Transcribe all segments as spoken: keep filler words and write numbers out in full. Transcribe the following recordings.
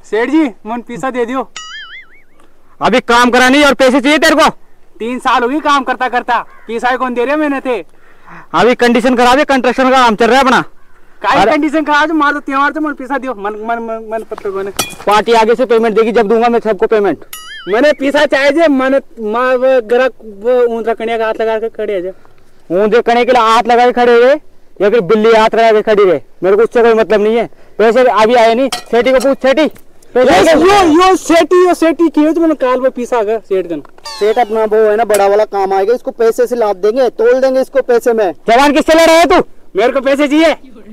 सेठ जी मन पैसा दे दियो। अभी काम करा नहीं और पैसे चाहिए तेरे को? तीन साल हो गई काम करता करता, पैसा कौन दे रहे मैंने थे। अभी कंडीशन करा दे, कंस्ट्रक्शन का काम चल रहा है अपना। काई कंडीशन करा दो, मार दो त्योहार तो मन पैसा दियो। मन मन मन, मन पत्ते को ने पार्टी आगे से पेमेंट देगी, जब दूंगा मैं सबको पेमेंट। मैंने पैसा चाहिए मन मां ग्राहक वो ऊंचा कन्या का हाथ लगा के खड़े है। ऊंचे कने के लिए हाथ लगा के खड़े हुए या फिर बिल्ली हाथ लगा के खड़ी रहे, मेरे को उससे कोई मतलब नहीं है। पैसे अभी आए नहीं, सेठी को पूछ। सेठी यो यो सेठी यो सेठी क्यों तो मैंने काल में पैसा आ गया सेठ का। सेठ अपना वो है ना बड़ा वाला काम आएगा, इसको पैसे से लाभ देंगे, तोल देंगे इसको पैसे में। जवान किससे लड़ रहा है तू? मेरे को पैसे चाहिए।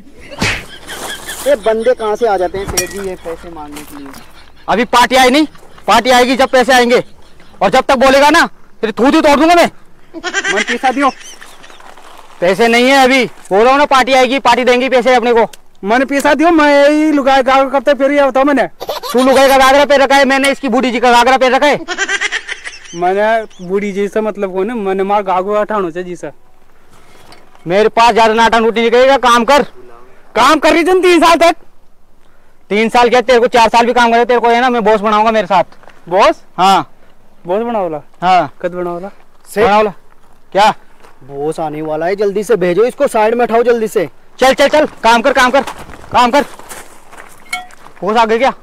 ये बंदे कहाँ से आ जाते हैं सेठ जी ये पैसे मांगने के लिए? अभी पार्टी आई नहीं, पार्टी आएगी जब पैसे आएंगे, और जब तक बोलेगा ना तेरी थूती तोड़ दूंगा मैं। मन पैसा दियो। पैसे नहीं है अभी, बोल रहा हूँ ना पार्टी आएगी, पार्टी देंगी पैसे अपने को। मैंने पैसा दियो, मैं यही लुगाई गागरा करते फिर ये बताओ। मैंने तू लुगाई का गागरा पे रखा है, मैंने इसकी बूढ़ी जी का गागरा पे रखा है। मैंने बूढ़ी जी से मतलब को ना, मैंने मार गागो अठानो से जी सर। मेरे पास ज्यादा नाटा नूटी नहीं करेगा, काम कर। काम कर रही तुम तीन साल तक। तीन साल क्या, तेरे को चार साल भी काम करे, तेरे को है ना मैं बॉस बनाऊंगा मेरे साथ। बॉस? हाँ बॉस बनाओला। हाँ कद बनाओला बनाओला क्या? बॉस आने वाला है, जल्दी से भेजो इसको, साइड में उठाओ जल्दी से। चल चल चल काम कर काम कर काम कर। बॉस आ गए क्या?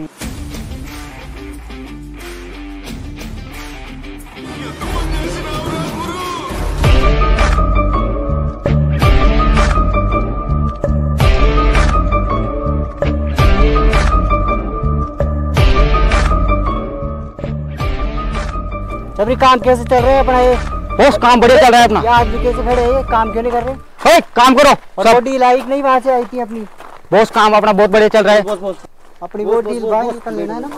छपरी काम कैसे चल रहा है अपना? ये बॉस काम बढ़िया चल रहा है अपना। ये आदमी कैसे खड़े हैं, काम क्यों नहीं कर रहे? हे, काम करो। और वो डील आई नहीं वहाँ से आई थी अपनी? बॉस काम अपना बहुत बढ़िया चल रहा है। बॉस बॉस अपनी वो डील भाई कर लेना है ना।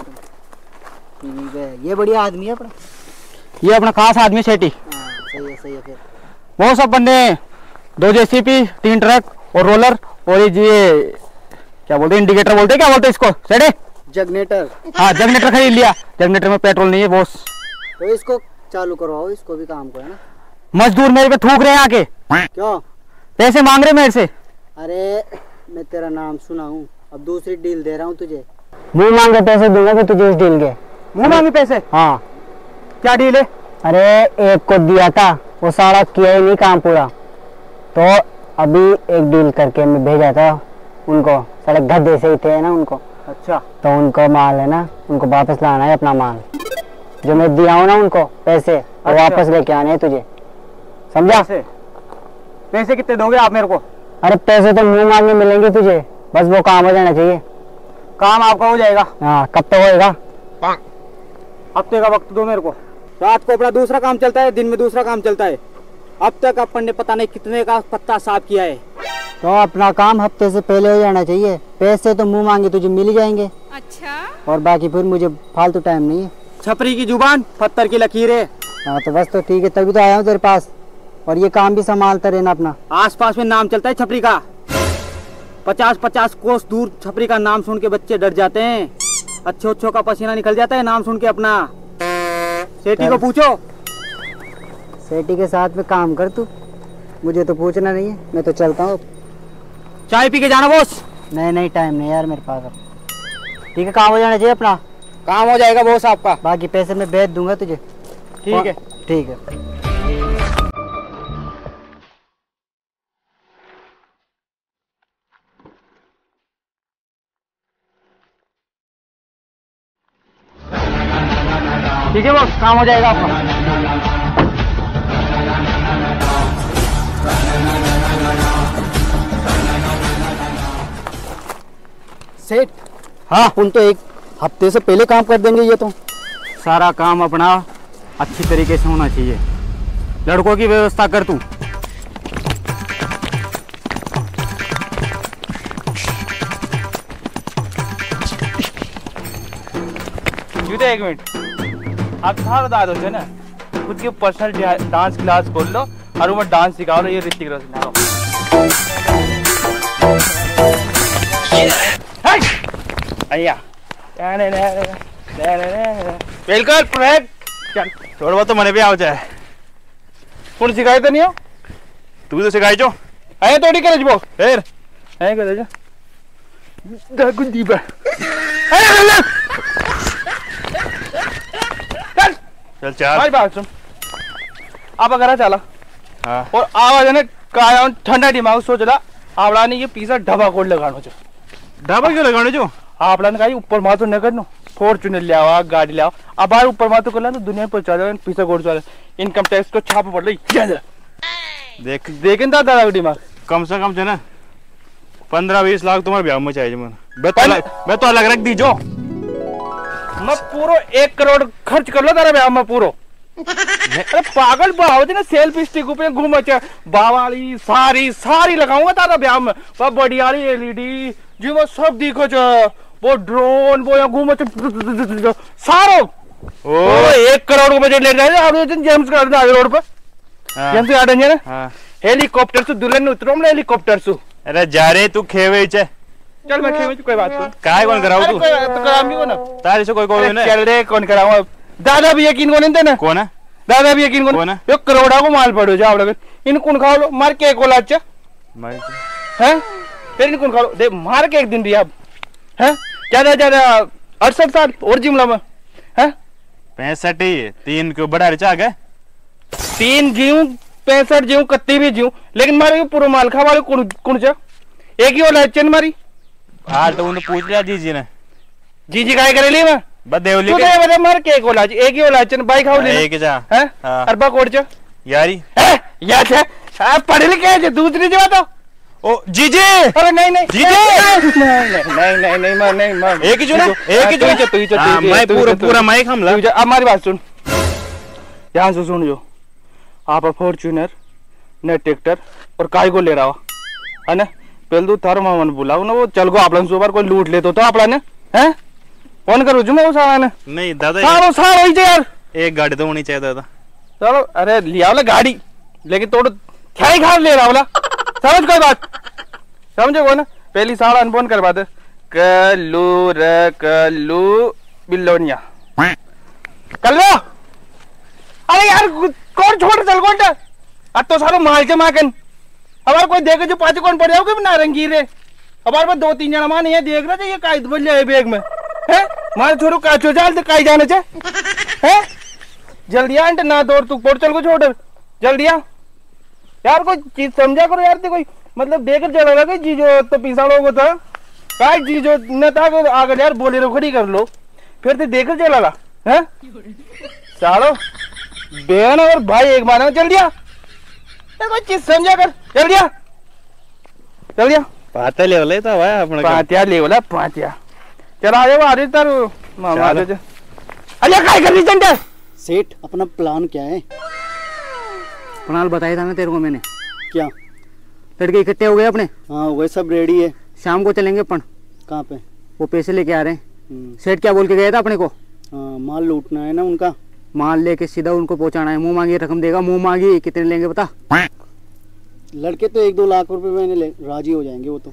ठीक है, ये बढ़िया आदमी है अपना। ये अपना खास आदमी सेठी। हाँ सही है सही है। फिर वो सब बंदे, दो जेसीपी, तीन ट्रक और रोलर, और ये क्या बोलते हैं, इंडिकेटर बोलते हैं, क्या बोलते हैं इसको सेठे? जगनेटर। हाँ जगनेटर खरीद लिया। जगनेटर में पेट्रोल नहीं है बॉस। तो इसको चालू करवाओ, इसको भी काम को है ना। मजदूर मेरे पे थूक रहे हैं आके। क्यों? पैसे मांग रहे मेरे से। अरे मैं तेरा नाम सुना हूँ, अब दूसरी डील दे रहा हूँ तुझे। मुंह मांग के पैसे दूंगा तो तुझे इस डील के। मुंह मांगे पैसे? हाँ। क्या डील है? अरे एक को दिया था, वो सारा किया ही नहीं काम पूरा, तो अभी एक डील करके मैं भेजा था उनको। सारे गधे से ही थे ना उनको। अच्छा। तो उनको माल है ना, उनको वापस लाना है अपना माल, जो मैं दिया हूँ ना उनको पैसे, और अच्छा। वापस लेके आने हैं तुझे, समझा? पैसे पैसे कितने दोगे आप मेरे को? अरे पैसे तो मुंह मांगे मिलेंगे तुझे, बस वो काम हो जाना चाहिए। काम आपका हो जाएगा। हाँ कब तक होएगा? हफ्ते का वक्त दो मेरे को। रात को अपना दूसरा काम चलता है, दिन में दूसरा काम चलता है। अब तक अपन ने पता नहीं कितने का पत्ता साफ किया है। तो अपना काम हफ्ते से पहले हो जाना चाहिए। पैसे तो मुंह मांगे तुझे मिल ही जाएंगे। अच्छा। और बाकी फिर मुझे फालतू टाइम नहीं है। छपरी की जुबान पत्थर की लकीर है। हाँ तो बस तो ठीक है, तभी तो आया हूँ तेरे पास। और ये काम भी संभालता रहना अपना। आस पास में नाम चलता है छपरी का, पचास पचास कोस दूर छपरी का नाम सुन के बच्चे डर जाते हैं। अच्छे अच्छों का पसीना निकल जाता है नाम सुन के अपना। सेठी को पूछो। सेठी के साथ में काम कर तू, मुझे तो पूछना नहीं है, मैं तो चलता हूँ। चाय पी के जाना बॉस। नहीं नहीं टाइम नहीं यार मेरे पास अब। ठीक है, काम हो जाना चाहिए अपना। काम हो जाएगा बॉस आपका। बाकी पैसे मैं भेज दूंगा तुझे। ठीक है ठीक है। ठीक है बॉस, काम हो जाएगा आपका। सेठ हाँ उन तो एक हफ्ते से पहले काम कर देंगे। ये तो सारा काम अपना अच्छी तरीके से होना चाहिए। लड़कों की व्यवस्था कर तू। एक मिनट, आप कहाँ बता दो ना, खुद की पर्सनल डांस क्लास खोल लो और वो डांस सिखाओ। ये ऋतिक रोशन सिखाओ। अय्या बिल्कुल परफेक्ट। थोड़ा बहुत तो मने भी आ जाए। कौन सिखाए तो नहीं हो? तू तो सिखाई जो है। थोड़ी करे जो फिर है कर दे जो। चल चल भाई बात सुन, आप अगर चला हाँ और आवाज है ना काया ठंडा दिमाग सोच रहा आपड़ा ने ये पिज्जा ढबा कोड लगानो छे। ढाबा क्यों लगाने जो आपड़ा ने कहा ऊपर मातो न करनो, फॉर्च्यूनर ले आओ गाड़ी ले आओ, अब बाहर ऊपर मातो कर ला तो दुनिया पर चला पिज्जा कोड चला इनकम टैक्स को छापा पड़ रही। देख देखें दादा दादा दिमाग कम से कम जो ना पंद्रह बीस लाख तुम्हारे ब्याह में चाहिए मन मैं तो अलग मैं तो अलग रख दीजो मैं पूरो एक करोड़ खर्च कर लो तारा ब्याह में पूरो। अरे पागल बाव ना सेल्फी स्टिक पे घूम बावाली सारी सारी लगाऊंगा तारा ब्याह में वो बढ़िया एलईडी जी वो सब दिखो छ वो ड्रोन वो यहाँ घूम सारो ओ एक करोड़ को बजट ले रहे जेम्स गार्डन रोड पर जेम्स गार्डन है ना हेलीकॉप्टर से दुल्हन ने उतरो हमने हेलीकॉप्टर से। अरे जा रे तू खेवे चे चल मैं खेवे कोई बात नहीं काय कौन कराऊ तू तो कराम भी को ना तारे से कोई कोई ना चल रे कौन कराऊंगा दादा भी यकीन को नहीं थे ना कौन है दादा भी यकीन को ना यो करोड़ा को माल पड़ो जाओ लगे इन कौन खाओ लो मार के एक लाच हैं फिर इन कौन खाओ दे मार के एक दिन दिया अब हैं ज्यादा ज्यादा अड़सठ साल और जुमला में हैं पैंसठ ही तीन क्यों बढ़ा रिचा गए तीन जीव पैंसठ जीव कत्ती भी जीव लेकिन मारे पूरा माल खा वाले कौन कौन चा एक ही वाला चन मारी हाँ तो उन्हें पूछ लिया जीजी ने जीजी काय करेली मैं बदेवली तू तो बता मार के एक वाला एक ही वाला चन बाइक खाओ ले एक जा हैं हाँ। अरबा कोड चा यारी है या चा आप पढ़े लिखे हैं दूसरी जगह तो ओ जीजी अरे नहीं नहीं जीजी नहीं नहीं नहीं नहीं मार नहीं मार एक ही जो ना एक ही जो तू ही चल हाँ, मैं पूरा पूरा माइक हमला अब हमारी बात सुन ध्यान से सुन जो आप फॉर्च्यूनर न ट्रैक्टर और काय को ले रहा हो है ना पहले तो थारो मामन बुलाओ ना वो चल को आपलन सुबार कोई लूट ले तो तो आपला ने हैं कौन करू जुमा वो सारा ने नहीं दादा सारो सारो ही यार एक गाड़ी तो होनी चाहिए दादा चलो अरे लिया वाला गाड़ी लेकिन तोड़ क्या ही खार ले रहा वाला समझ कोई बात समझे को ना पहली सारा अनबोन करवा दे कलू र कलू बिल्लोनिया कर लो। अरे यार कौन छोड़ चल कौन अब तो सारो माल के माकन हमारे कोई देखे जो पाँच कौन पड़ जाओगे नारंगी रे हमारे पास दो तीन जना मान ये देख रहे थे ये कायद बन जाए बैग में है मारे छोरो काचो जाल तो काई जाने चे है जल्दी आ ना दौड़ तू पोड़ चल को छोड़ जल्दी आ यार कोई चीज समझा करो यार ते कोई मतलब देकर चला रहा कोई चीजो तो पिसा लोगो था काय चीजो न था को आगे यार बोले रो खड़ी कर लो फिर ते देकर चला ला हैं चलो बहन और भाई एक बार चल दिया कोई चीज समझा कर चल दिया चल दिया पाता ले वाला था भाई अपना पातिया ले वाला पातिया चला आ जाओ आ रही तारू मामा आ जा अरे काय कर रही चंडे सेठ अपना प्लान क्या है? प्लान बताया था ना तेरे को मैंने। क्या? लड़के इकट्ठे हो गए अपने। हाँ वही सब रेडी है। शाम को चलेंगे अपन। कहाँ पे? वो पैसे लेके आ रहे हैं। सेठ क्या बोल के गया था अपने को? हाँ माल लूटना है ना उनका। माल लेके सीधा उनको पहुंचाना है। मुंह मांगी रकम देगा। मुंह मांगी कितने लेंगे बता? लड़के तो एक दो लाख रुपए मैंने ले राजी हो जाएंगे वो तो।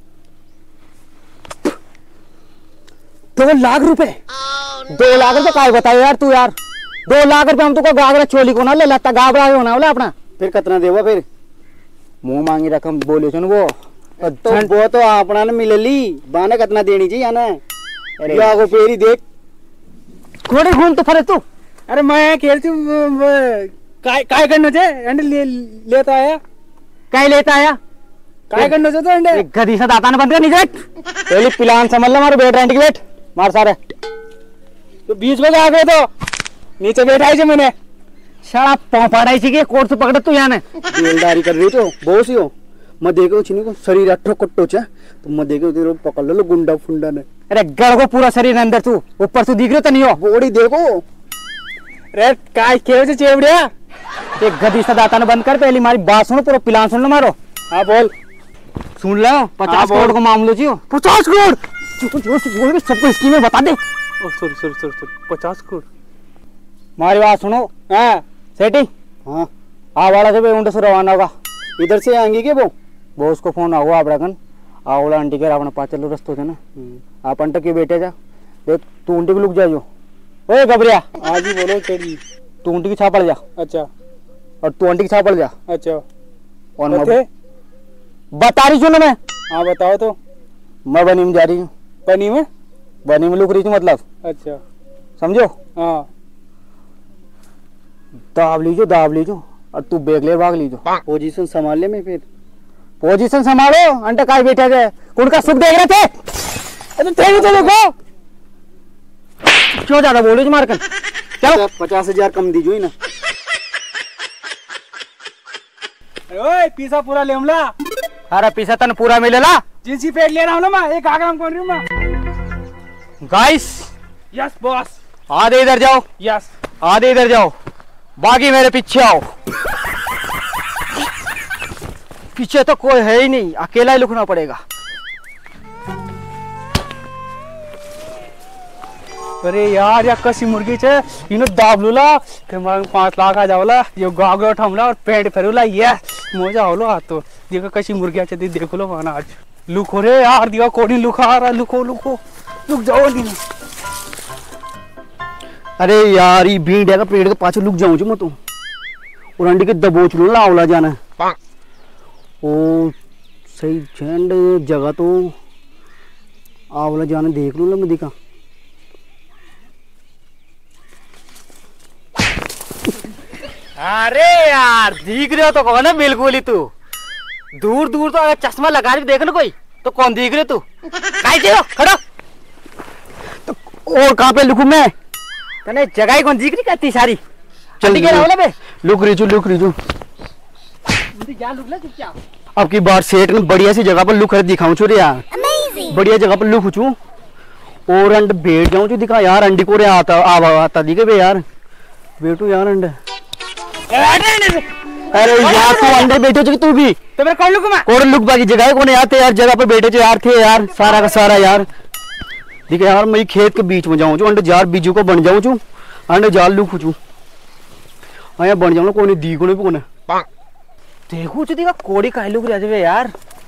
दो लाख रुपए? दो लाख रुपए काय बताओ यार तू यार। दो लाख रुपए हम तुमको गागरा चोली को ना ले लेता गाबरा होना बोला अपना। फिर कितना देवा फिर? मुंह मांगी रकम बोले सुन वो तो वो तो अपना ने मिले ली बाने कितना देनी चाहिए ना। अरे आगो पेरी देख घोड़े घूम तो फरे तू। अरे मैं खेलती काय काय करना चाहिए एंड ले लेता आया काय लेता आया काय करना चाहिए तो एंड गधी सा दाता ने बंद कर नीचे पहले प्लान समझ ले मारो बैठ रेंट की बैठ मार सारे तो बीच में आ गए तो नीचे बैठाई थी मैंने शाला पौपाड़ाई सी के कोर्ट से पकड़ तू यहाँ ने बेलदारी कर रही तो बहुत सी हो मैं देखो चिनी को शरीर अठो कट्टो चा तो मैं देखो तेरे पकड़ लो गुंडा फुंडा ने। अरे गड़ को पूरा शरीर अंदर तू ऊपर तू दिख रहे तो नहीं हो बॉडी देखो रे काय खेल से चेवड़िया एक गधी सा दाता ने बंद कर पहली मारी बात सुनो पूरा प्लान सुन लो मारो। हाँ बोल सुन लो पचास करोड़ को मामलो जी पचास करोड़ सबको स्कीमें बता दे। सॉरी सॉरी सॉरी पचास करोड़ हमारी बात सुनो। हाँ सेठी हाँ आवाड़ा से उंडे से रवाना होगा। इधर से आएंगे क्या वो वो उसको फोन आगो आप रखन आवड़ा आंटी के अपना पाचल रस्तो थे ना आप अंट के बेटे जा देख तू उंटी भी लुक जाइयो ओए गबरिया आज ही बोलो चलिए तू उंटी की छापड़ जा। अच्छा और तू आंटी की छापड़ जा। अच्छा और मैं बता रही सुनो मैं। हाँ बताओ तो मैं बनी में जा रही हूँ पनी में बनी में लुक रही थी मतलब। अच्छा समझो। हाँ दाब लीजो दाब लीजो और तू बेग ले भाग लीजो। पोजीशन संभाल ले मैं फिर। पोजीशन संभालो अंटे काय बैठे थे उनका सुख देख रहे थे। अरे थे तो देखो क्यों ज्यादा बोल रही मार कर। चलो पचास हजार कम दीजिए ना। ओए पीसा पूरा ले हमला। अरे पीसा तन पूरा मिलेला। जींसी फेंक ले रहा हूँ ना मैं एक आगे हम कौन रही हूँ मैं। Guys yes boss. आधे इधर जाओ। यस आधे इधर जाओ बाकी मेरे पीछे आओ। पीछे तो कोई है ही नहीं अकेला ही लुकना पड़ेगा। अरे यार या कसी मुर्गी छे इनो दाब लूला के मांग पांच लाख आ जावला ये गागो उठामला और पेट फेरुला ये मजा आवलो आ तो देखो कसी मुर्गिया छे देखो लो माना आज लुको रे यार दिवा कोडी लुका आ रहा लुको लुको लुक जाओ नहीं। अरे यार ये भीड़ का पेड़ के पाछे लुक जाऊं मैं तो और अंडी के दबोच लू आवला जाना ओ सही झंड जगह तो आवला जाना देख लू मैं दिखा। अरे यार दिख रहे हो तो कौन है बिल्कुल ही तू दूर दूर तो अगर चश्मा लगा के देख लो कोई तो कौन दिख रहे तू हो खड़ा तो और कहाँ पे लुकू मैं तने जगह ही कौन दिख रही कहती सारी चल के लुक रही लुक रही अब की बार सेठ ने बढ़िया सी जगह पर लुक दिखाऊं छू रे यार बढ़िया जगह पर लुक छू और अंड बैठ जाऊं छू दिखा यार अंडी को रे आता आवा आता दिखे बे यार बैठू यार अंडे। अरे यार तू अंदर बैठे हो तू भी तो मैं कौन लुक मैं और लुक बाकी जगह कौन आते यार जगह पे बैठे यार थे यार सारा का सारा यार ठीक है यार मैं खेत के बीच में जाऊं जो अंडे जार बीजू को बन जाऊं छू अंडे जाल लुक छू हाँ बन जाऊं कोई दी को कोने देखू छू दिखा कोड़ी काहे लुक रहे यार।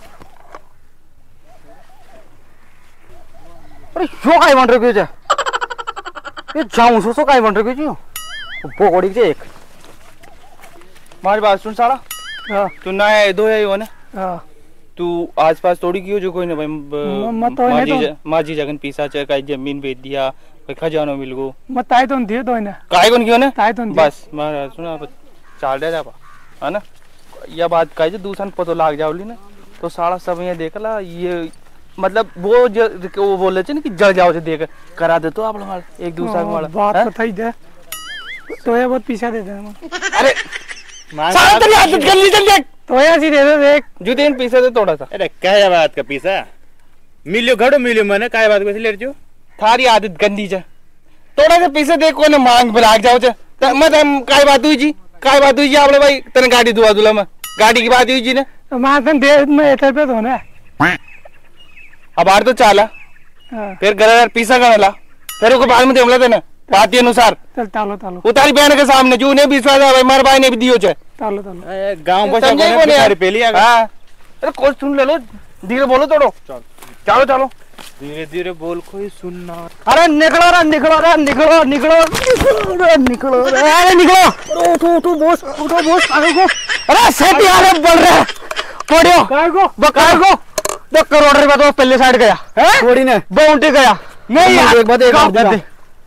अरे शो काय बन रहे हो ये जाऊं सो सो काय बन रहे हो कोड़ी के एक मारी बात सुन साला। हाँ तू ना है दो है वो ने हाँ तू आस पास थोड़ी क्यों जो कोई ने भाई मत तो है तो माजी जगन पीसा चे का जमीन बेच दिया कोई खजानो मिल गो मत ताई तो दिए तो ने काहे कौन क्यों ने ताई तो बस मार सुना चाल दे जा है ना यह बात कहे जो दूसरा पतो लाग जावली ना तो सारा सब ये देखला ये मतलब वो जो वो बोल रहे थे ना कि जल जाओ से देख करा दे तो आप लोग एक दूसरा को बात तो थई दे तो ये बहुत पीछा दे दे अरे सारा तेरी आदत गंदी चल देख तो ऐसी दे दे देख जूते इन पीछे से थोड़ा सा। अरे क्या बात का पीसा मिलियो घड़ो मिलियो मैंने काय बात कैसे ले जो थारी आदत गंदी छ थोड़ा सा पीछे देख कोने मांग भाग जाओ छ मत हम काय बात हुई जी काय बात हुई जी आपने भाई तने गाड़ी दुआ दुला में गाड़ी की बात हुई जी ने माथन दे में एटर पे तो ना अब आर तो चाला फिर घर पीसा करला फिर को बाद में देमला देना बात अनुसार चल तालो तालो उतारी बहन के सामने जो ने विश्वास है भाई मार भाई ने भी दियो छे तालो तालो गांव बचा कोने सारी पहली आ हां अरे कोई सुन ले लो धीरे बोलो थोड़ो चलो चलो धीरे धीरे बोल कोई सुनना। अरे निकलो रे निकलो रे निकलो निकलो निकलो निकलो अरे निकलो उठो उठो बॉस उठो बॉस आगे को अरे सेठ यार बोल रहे कोड़ियो काय को बकार को दो करोड़ रुपया तो पहले साइड गया है कोड़ी ने बाउंड्री गया नहीं यार एक बात एक बात दे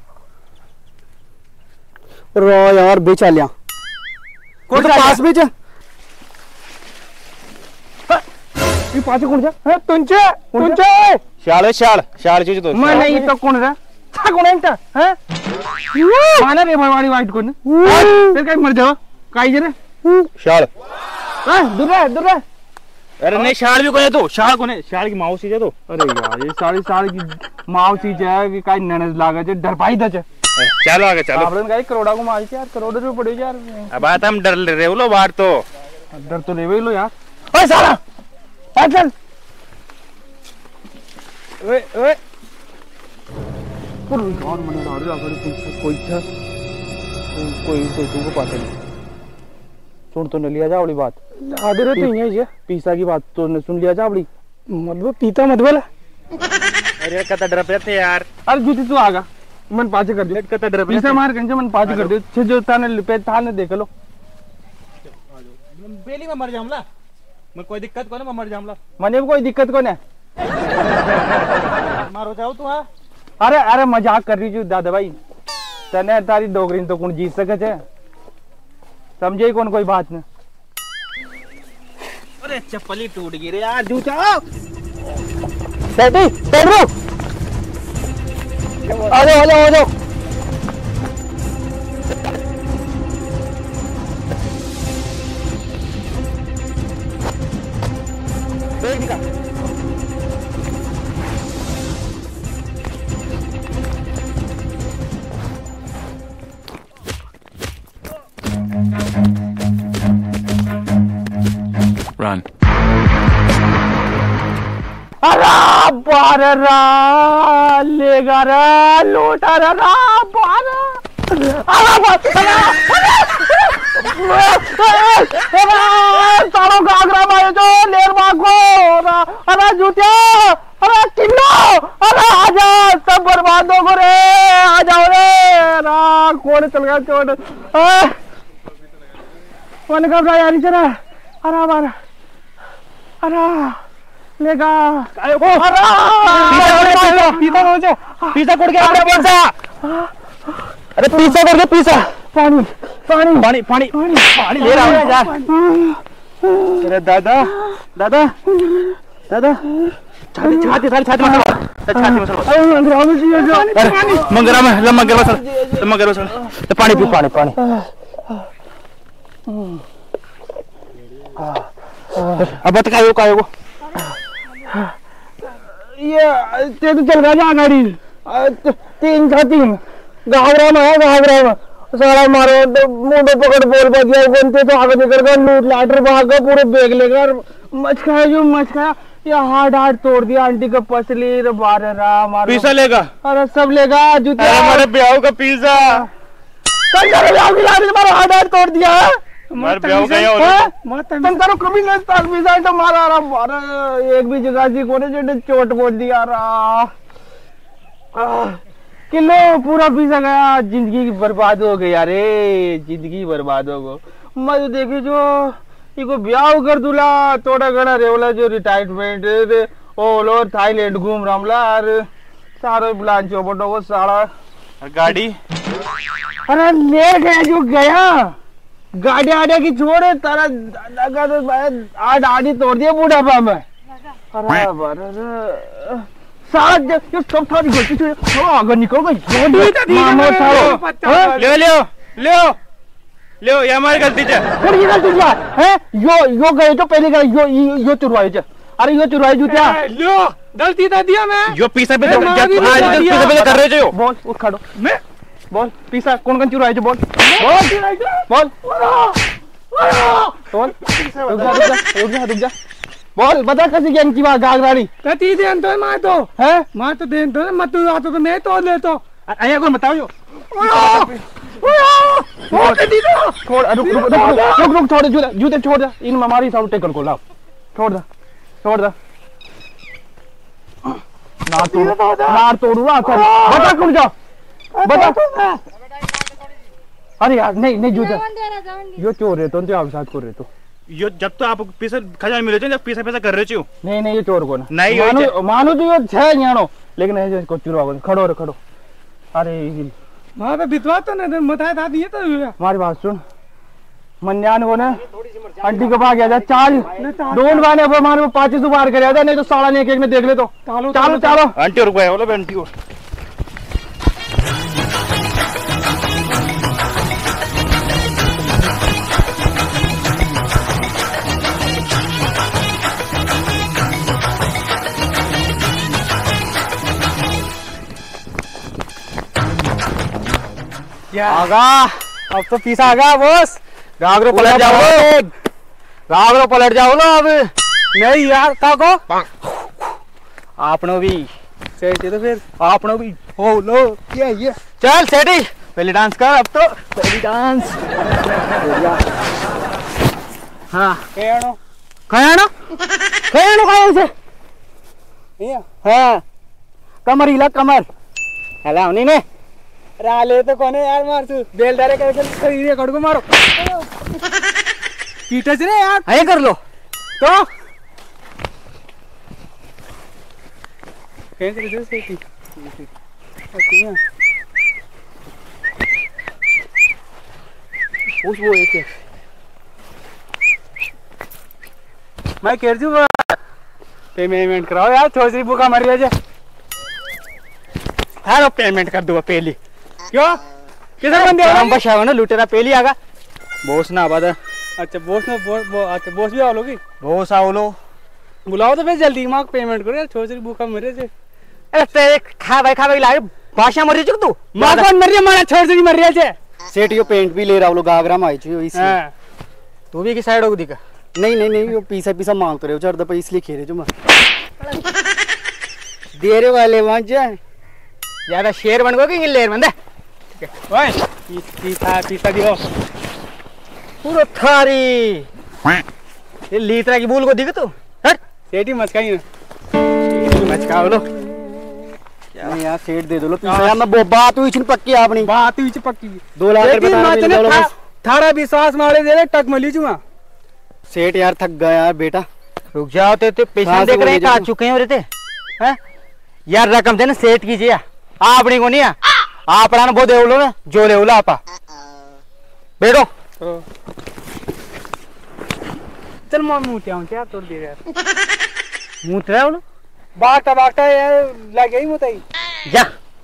रो यार बेचा लिया कोई तो पास बेच ये पाछे कौन जा है तुंचे तुंचे शाल शाल शाल चीज तो मैं नहीं तो कौन रा था कौन है हैं माना रे मारवाड़ी वाइट कौन फिर काय मर जाओ काय जरे शाल हां दूर रह दूर रह अरे नहीं शाल भी कोने तो शाल कोने शाल की मौसी जे तो अरे यार ये सारी साल की मौसी जे कि काय ननज लागे जे डर पाई द चलो आगे चलो आपन काय करोड़ा को मारी यार करोड़ रुपए पड़े यार अब बात हम डर रहे लो बाहर तो डर तो लेवे लो यार ओए साला चल ओए ओए पर यार मने गाड़ी आगे कोई कोई था कोई कोई तुमको पता नहीं सुन तो न लिया जा वाली बात आधे रे तो यही है पीसा की बात तो ने सुन लिया जा वाली मतलब पीता मत बोला अरे कता डर पे थे यार अरे जूती तू आगा मन पाँच कर दे कता डर पीसा मार कंजे मन पाँच कर दे छे जो ताने पे थाने देख लो बेली में मर जाऊंगा मैं कोई दिक्कत को ना मैं मर जाऊंगा मने कोई दिक्कत को ना मारो जाओ तू हां अरे अरे मजाक कर रही हूँ दादा भाई, तने तारी डोगरी तो कौन जीत सके छे, समझे कौन कोई बात न। अरे चप्पल ही टूट गई रे यार, जूता सेठी सेठ रो आ जाओ आ जाओ आ जाओ। बैग निकाल। Run. अरे बारे रा लेगा रे लूटा रे रा बारे सारों घाघरा मारे जो लेर मांगो अरे जूतिया अरे किन्नो अरे आजा सब बर्बाद हो गए रे, आ जाओ रे रा कौन चल गया चोट मन का यार चला अरे बारे अरे लेगा ओ अरे पीछा हो जा पीछा कोड़ के अरे पीछा अरे पीछा करके पीछा पानी पानी पानी पानी पानी ले रहा हूँ यार। अरे दादा दादा दादा छाती छाती सारी छाती में छाती में अरे मंगरा में लम्मा गरवा सर लम्मा गरवा सर पानी पी पानी पानी अब बता वो का वो ये ते तो चल रहा गाड़ी तीन था तीन घाघरा में है घाघरा में सारा मारो तो मुंडे पकड़ बोल पा दिया बनते तो आगे निकल गया लूट लाटर भाग गया पूरे बैग लेगा मच खाया जो मच खाया या हार्ड हार्ड तोड़ दिया आंटी का पसली रे बारे रा मारो पिज्जा लेगा अरे सब लेगा जूते हमारे ब्याह का पिज्जा कंकर ब्याह की लारी मारो हार्ड हार्ड तोड़ दिया हमारे ब्याह का ये कंकर कभी नहीं ताल पिज्जा तो मारा रा मारा एक भी जगह जी कोने जो चोट बोल दिया रा किलो पूरा पिज्जा गया, जिंदगी बर्बाद हो गई यारे, जिंदगी बर्बाद हो गई। मैं तो देखे जो इको ब्याह कर दूला थोड़ा घना रेवला जो रिटायरमेंट ओ लो थाईलैंड घूम रहा यार सारे प्लान चौपटों को सारा गाड़ी अरे ले गया जो गया गाड़ी आड़े की छोड़े तारा लगा तो आड़ आड़ी तोड़ दिया बुढ़ापा में। अरे अरे सारा जो सब थारी गलती से अगर निकल गई ले लो ले ले ये हमारी गलती है थोड़ी गलती है यो यो गए तो पहले गए यो यो चुरवाए थे अरे यो चुरवाए जूतिया लो गलती था दिया मैं यो पीसा पे पीसा पे कर रहे हो बोल उठ खड़ो मैं बोल पीसा कौन कौन चुराए थे बोल बोल बोल रुक जा रुक जा रुक जा बोल बता कैसी गैंग की बात घाघरानी कती देन तो मैं तो है मैं तो देन तो मत तू आतो तो मैं तो ले तो आया कौन बताओ यो छोड़ रुक रुक रुक रुक छोड़ जूते जूते छोड़ दे इन हमारी साउंड टेकल को लाओ छोड़ दे छोड़ दे ना तोड़ ना तोड़ूंगा बता कौन जा बता अरे यार नहीं नहीं जूते यो चोर है तो आप साथ कर रहे तो यो जब तो आप पैसा खजाना मिले थे जब पैसा पैसा कर रहे हो नहीं नहीं ये चोर को ना नहीं मानो मानो तो ये छह यानो लेकिन ऐसे को चुरवा खड़ो रे खड़ो अरे वहां पे बितवा तो नहीं बताया था दिए तो हमारी बात सुन मन्यान को ना आंटी के पास गया था चाल दोन बार अब हमारे पाँच सौ बार कर था नहीं तो साला ने एक एक में देख ले तो चालो चालो चालो आंटी और गया बोलो आंटी और आगा अब तो पीसा आगा बॉस घाघरो पलट जाओ घाघरो पलट जाओ ना अब नहीं यार का को आपनो भी सेठी तो फिर आपनो भी हो लो ये ये चल सेठी पहले डांस कर अब तो पहली डांस हाँ केनो कयानो कयानो कयानो से हाँ कमर हिला कमर हला उन्हीं ने राले तो कोने यार मार तू बेल डाले करके खरीदे कड़ को मारो पीटे से रे यार आए कर लो तो कहीं से से उस वो एक मैं कह रही हूँ पेमेंट कराओ यार, थोड़ी सी भूखा मर गया। हाँ पेमेंट कर दो पहली। क्यों किधर बंदे हम बचा ना लुटेरा पहली आगा बोस ना आबाद। अच्छा बोस ना बो, बो, अच्छा बोस भी आओ लोगी बोस आओ लो बुलाओ तो फिर जल्दी माँ पेमेंट करो यार, थोड़ी सी भूखा मर रहे। अरे तेरे खा भाई खा भाई लाए भाषा मर रही तू माँ कौन मर रही है मारा छोड़ से मर रही है। सेठ यो पेंट भी ले रहा लोग आगरा में आई थी इसलिए। तू भी की साइड होगी दिखा। नहीं नहीं नहीं वो पीसा पीसा मांग तो रहे हो चार दफा इसलिए खेरे जो मैं दे रहे वाले वहां जाए ज्यादा शेर बन गो कि लेर बंदे। ठीक है ओए पीसा पीसा दियो पूरा थारी ये लीतरा की भूल को दिख तू हट सेठी मचकाई ना मचकाओ लो नहीं यार सेठ दे दो लो पीसा यार। मैं बात हुई पक्की अपनी बात हुई पक्की दो लाख रुपए थारा विश्वास मारे दे टक मली चुआ सेठ यार थक गया यार बेटा। रुक जाओ ते ते पैसे देख रहे हैं आ चुके हैं रे ते हैं यार रकम देना सेठ कीजिए आपनी को नहीं है आपड़ा वो दे लो ना जो ले लो आपा बैठो चल मैं मुंह आऊं क्या तोड़ दे यार मुंह तेरा बोलो बागटा बागटा यार लग गई मुताई जा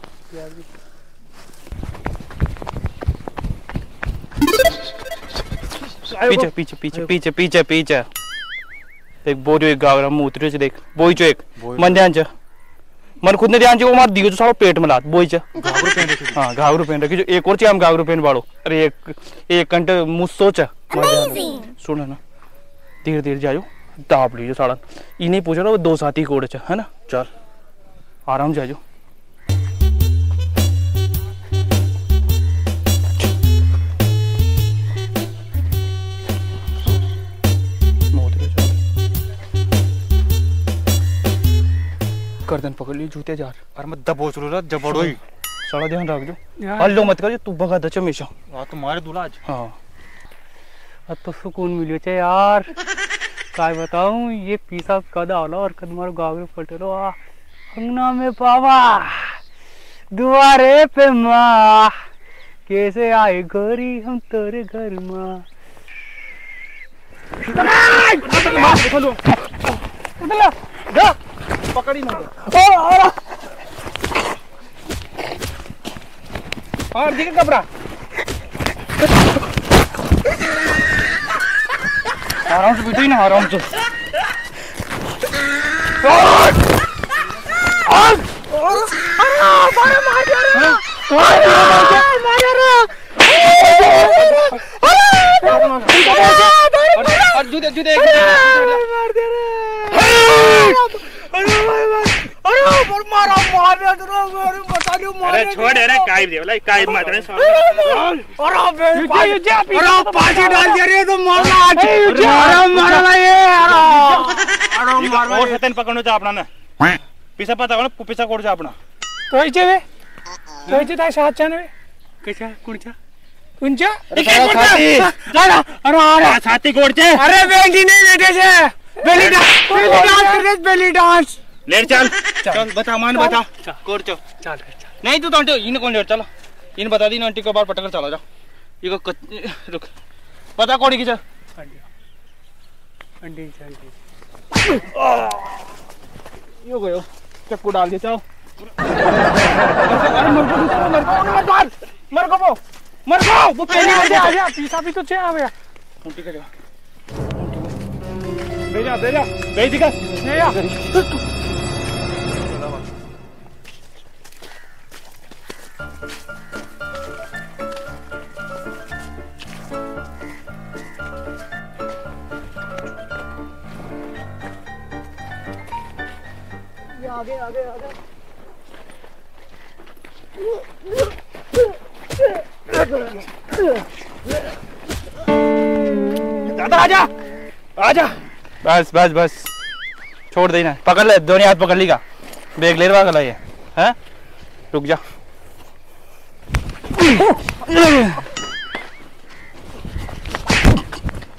पीछे पीछे पीछे पीछे पीछे पीछे देख बोरियो एक गावरा मूत्र से देख बोई चो एक मन ध्यान च मन खुद ने ध्यान च वो मार दियो तो सालो पेट में लात बोई च घाघरू पहन हां घाघरू पहन रखी जो एक और चे हम घाघरू पहन वालो। अरे एक एक घंटे मुझ सोच सुन ना धीरे धीरे जाओ दाब लीजिए साड़ा इन्हें पूछो ना वो दो साथी कोड़ च है ना चल आराम जाओ। गर्दन पकड़ ली जूते जार अरे मैं दबोच लो जबड़ो ही सारा ध्यान रख दो हल्लो मत कर तू भगा दच हमेशा। हां तुम्हारे दूल्हा आज हां अब तो सुकून मिलियो छे यार काय बताऊं ये पीसा कदा होला और कद मारो गावरे पटेलो आ अंगना में पावा दुआरे पे माँ कैसे आए गोरी हम तेरे घर माँ पकड़ी ना और देख कपड़ा आराम से बैठो ना आराम से जूते जूते मार दे अरे छोड़ अरे काई दे वाला काई मत रे अरे पाची डाल दे रे तो मारना आज अरे मारना ये अरे अरे और सतन पकड़नो चा अपना ना पीछा पता कोन पीछा कोड चा अपना तो इचे वे तो इचे ताई साथ चाने कैसा कुणचा कुणचा साथी अरे अरे साथी कोड चे अरे बेंडी नहीं बैठे छे बेली डांस बेली डांस कर बेली डांस ले चल चल बता मान बता कोड चो चल नहीं तू तो इन कौन ले चलो इन बता दी ना आंटी को बार पटकर चला जा ये को रुक पता कोड़ी की चल अंडी अंडी यो गयो चक्कू डाल दे चलो मर गो वो मर गो वो पहले आ जा आ जा पीसा भी तो छे आ गया आंटी का भेजा भेजा भेज दिखा ले आ आगे आगे आगे दादा आजा आजा बस बस बस छोड़ देना पकड़ ले दोनों हाथ पकड़ लीगा बैग ले रहा है हैं रुक जा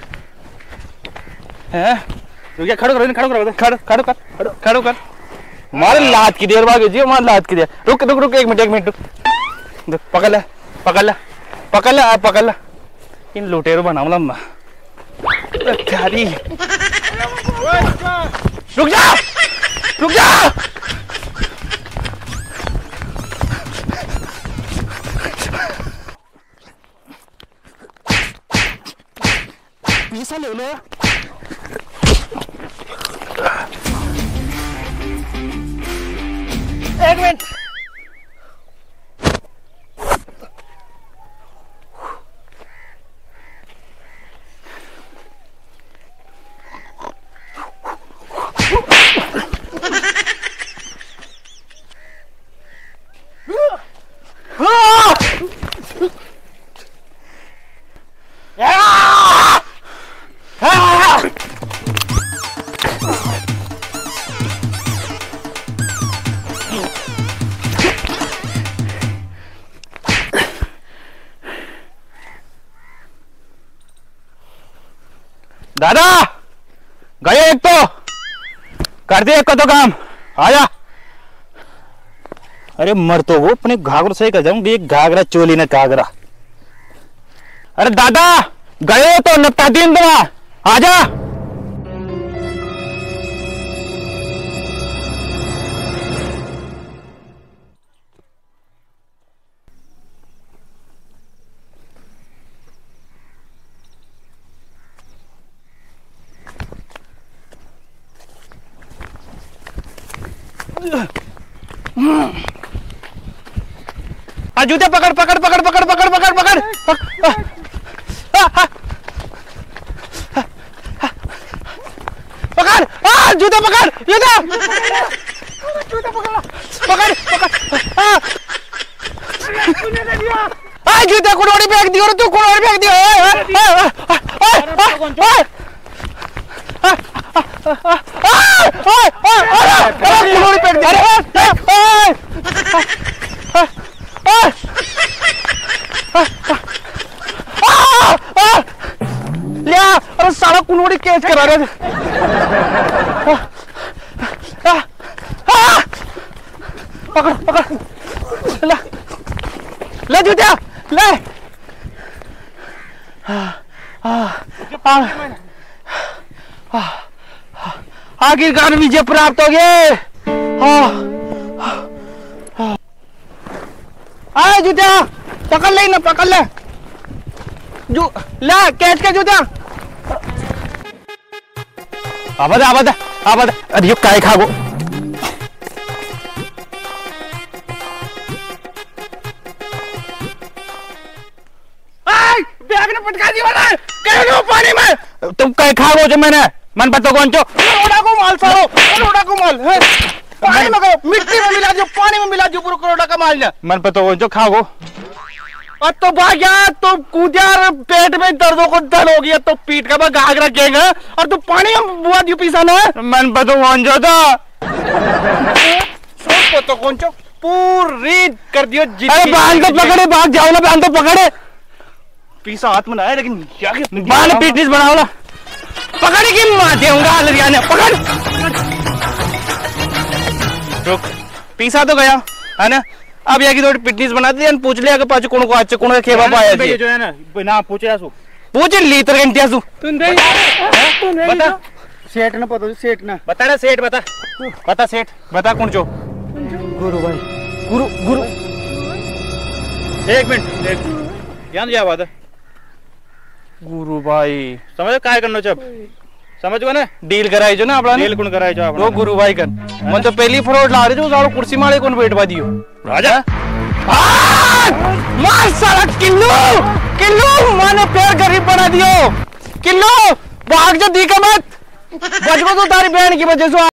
हैं रुक जा खड़ो करो खड़ो करो खड़ो खड़ो कर खड़ो कर मारे लात की देर भागे जी, मार लात की देर। रुक रुक रुक एक मिनट एक मिनट रुक, पकड़ ले पकड़ ले पकड़ ले पकड़ ले। इन लुटेरो बनाऊ लम्बा क्या री। रुक जा रुक जा। पैसा ले लो। एक मिनट। दादा गए एक तो कर दे एक का तो काम आजा। अरे मर तो वो अपने घाघरा सही कर जाऊंगी, एक घाघरा चोली ने घाघरा। अरे दादा गए तो नत्ता दिन दो आजा। आ जूते पकड़ पकड़ पकड़ पकड़ पकड़ पकड़ पकड़ पकड़ आ जूते पकड़ जूते जूते पकड़ पकड़ पकड़ आ जूते कुड़ोड़ी फेंक दियो तू, कुड़ोड़ी फेंक दियो। कुड़ोड़ी फेंक दियो। लिया अरे सारा कुनोड़ी कैच करा रहे थे। पकड़ पकड़ ले ले जूतिया ले। आखिरकार विजय प्राप्त हो गए। आए जूतिया पकड़ ले ना पकड़ ले जू ले कैच के जूतिया। आवाज आवाज आवाज अरे यो काय खागो बैग ने पटका दिया ना कहीं पानी में। तुम काय खागो जो मैंने मन पता कौन चो करोड़ा को माल सारो करोड़ा को माल पानी में गयो मिट्टी में मिला दियो पानी में मिला दियो पूरा करोड़ा का माल मन पता कौन चो खागो। अब तो भाग गया तो कूदिया पेट में दर्दों को दर्द हो गया तो पीठ का घाघरा रखेगा और तू पानी में बुआ दियो पीसा ना मन पता कौन चो था सोच पता कौन चो पूरी कर दियो। अरे बांध तो पकड़े भाग जाओ ना बांध तो पकड़े पीसा हाथ में लाया लेकिन क्या बांध पीटनीस बनाओ ना पकड़ की मार दूंगा लड़ियाने पकड़। रुक पीसा तो गया है ना अब यहाँ की थोड़ी पिटनीस बना दी पूछ लिया कि पाँच कौन को आज कौन का खेवा पाया जी जो है ना ना पूछे सु पूछ लीटर घंटे सु तुम दे बता सेठ ना पता सेठ ना बता ना सेठ बता बता सेठ बता कौन जो गुरु भाई गुरु गुरु एक मिनट एक यान क्या बात है गुरु भाई समझ काय करना जब समझ गए ना डील कराई जो ना अपना डील कौन कराई जो वो गुरु भाई कर मन तो पहली फ्रॉड ला रहे जो सारो कुर्सी मारे कौन बैठवा दियो राजा मार सारा किल्लू किल्लू माने पैर गरीब बना दियो किल्लू भाग जो दी का मत बचपन तो तारी बहन की वजह से